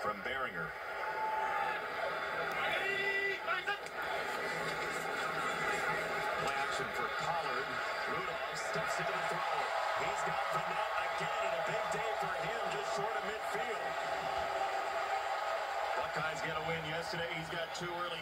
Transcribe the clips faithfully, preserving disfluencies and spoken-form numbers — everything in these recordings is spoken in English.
from Behringer. Play action for Collard. Rudolph steps into the throw. He's got the net again, and a big day for him, just short of midfield. Buckeyes get a win yesterday. He's got two early.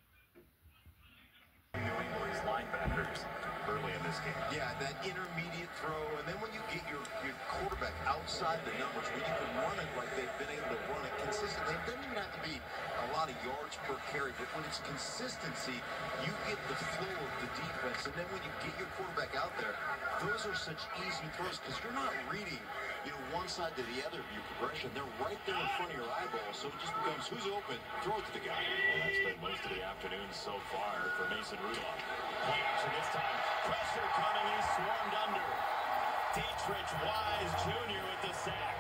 New England's linebackers early in this game. Yeah, that intermediate throw, and then when you get your, your quarterback outside the numbers, where you can run it like they've been able to run it consistently, it doesn't even have to be a lot of yards per carry, but when it's consistency, you get the flow of the defense, and then when you get your quarterback out there, those are such easy throws, because you're not reading, you know, one side to the other of your progression. They're right there in front of your eyeball, so it just becomes, who's open, throw it to the guy. And that's been most of the afternoon so far for Mason Rudolph. Play action this time. Pressure coming. He's swarmed under. Dietrich Wise Junior with the sack.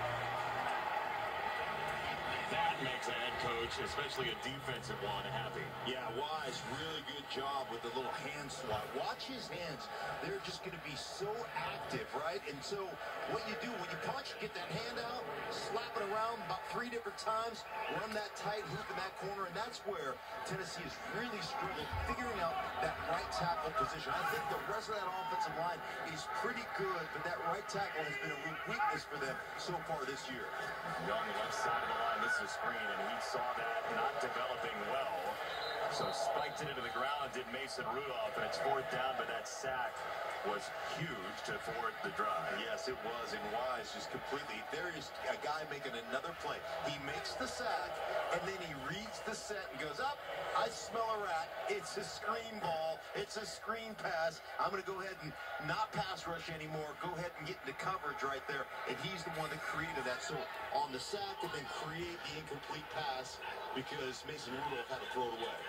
That makes a head coach, especially a defensive one, happy. Yeah, Wise, really good job with the little hand swat. Watch his hands. They're just going to be so active, right? And so what you do when you punch, get that hand out, slap it around about three different times, run that tight hoop in that corner, and that's where Tennessee has really struggled figuring out that right tackle position. I think the rest of that offensive line is pretty good, but that right tackle has been a real weakness for them so far this year. On the left side of the line, this is a screen, and he saw that not developing well. So spiked it into the ground, did Mason Rudolph, and it's fourth down, but that sack was huge to thwart the drive. Yes, it was, and Wise just completely, there is a guy making another play. He makes the sack, and then he reads the set and goes, up, I smell a rat. It's a screen ball. It's a screen pass. I'm going to go ahead and not pass rush anymore. Go ahead and get into coverage right there, and he's the one that created that. So on the sack and then create the incomplete pass because Mason Rudolph had to throw it away.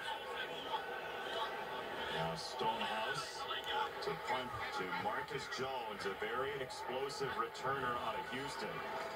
Now Stonehouse to punt to Marcus Jones, a very explosive returner out of Houston.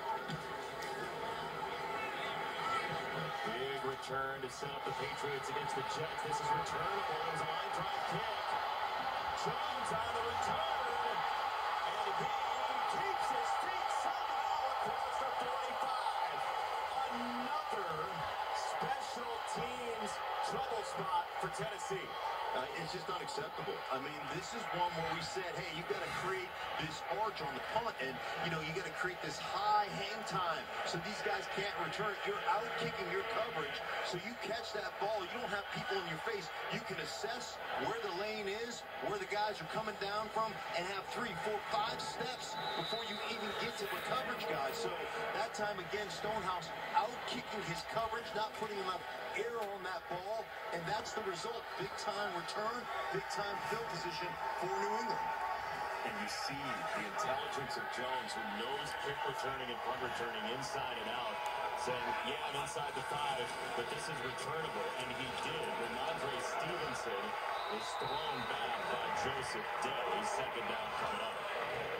A big return to set up the Patriots against the Jets. This is returnable. It was a line drive kick. Jones on the return, and he keeps his feet somehow across the forty-five. Another special teams trouble spot for Tennessee. Uh, it's just unacceptable. I mean, this is one where we said, hey, you've got to create this arch on the punt, and, you know, you got to create this high hang time so these guys can't return. You're out kicking your coverage, so you catch that ball. You don't have people in your face. You can assess where the lane is, where the guys are coming down from, and have three, four, five steps before you even get to the coverage guys. So that time, again, Stonehouse out kicking his coverage, not putting enough air on that ball, and that's the result. Big time return, big time field position for New England. And you see the intelligence of Jones, who knows kick returning and punt returning inside and out, saying, yeah, I'm inside the five, but this is returnable, and he did. Ramondre Stevenson is thrown back by Joseph Day. Second down coming up.